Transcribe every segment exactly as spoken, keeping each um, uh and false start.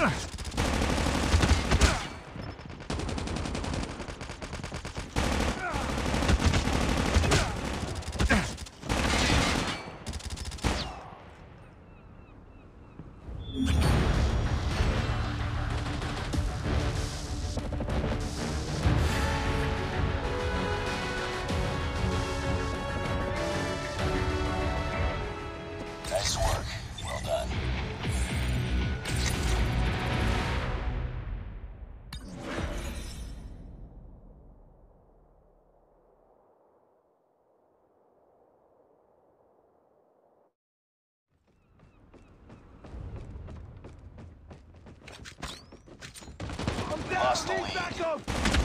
Nice work. Well done. I'm down. Lost the Need lead. backup.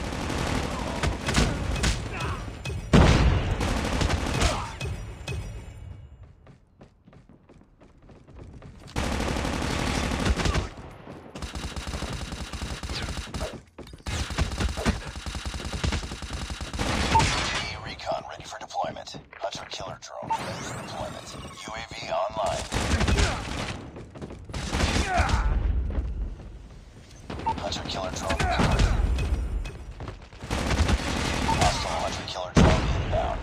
Recon ready for deployment. Hunter killer drone ready for deployment. U A V online. Hunter killer drone recorded. Hostile hunter killer drone inbound.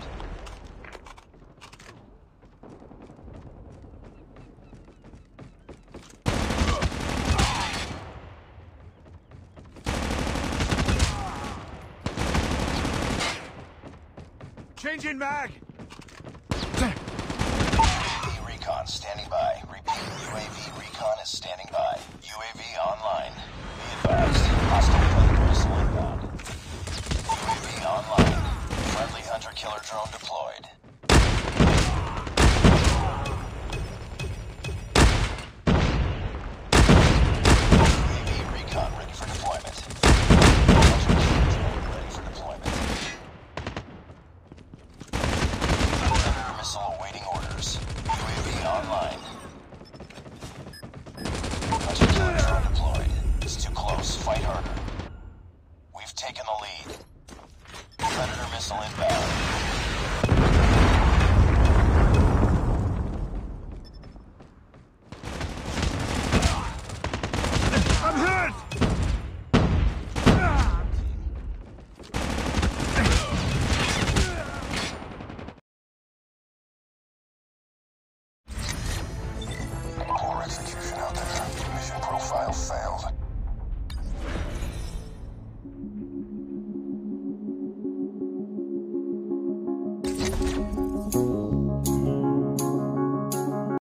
Changing mag.